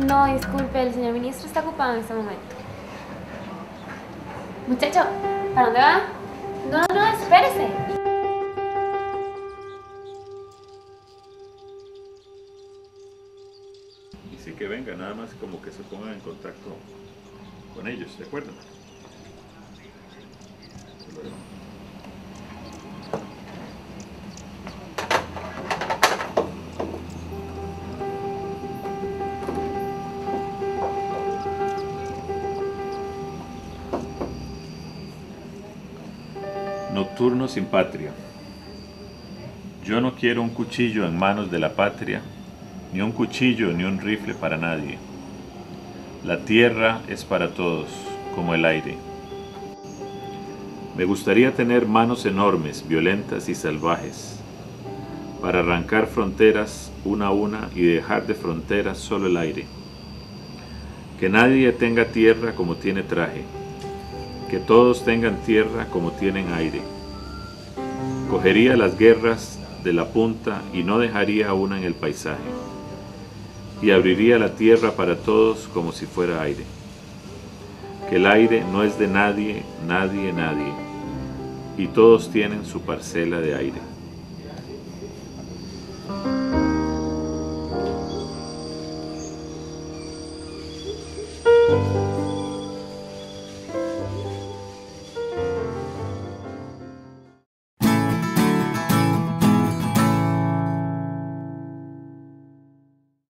No, disculpe, el señor ministro está ocupado en este momento. Muchacho, ¿para dónde va? No, no, espérese. Y sí que venga, nada más como que se pongan en contacto con ellos, ¿de acuerdo? Hasta luego. Nocturno sin patria. Yo no quiero un cuchillo en manos de la patria, ni un cuchillo ni un rifle para nadie. La tierra es para todos, como el aire. Me gustaría tener manos enormes, violentas y salvajes, para arrancar fronteras una a una y dejar de fronteras solo el aire. Que nadie tenga tierra como tiene traje, que todos tengan tierra como tienen aire. Cogería las guerras de la punta y no dejaría una en el paisaje, y abriría la tierra para todos como si fuera aire. Que el aire no es de nadie, nadie, nadie, y todos tienen su parcela de aire.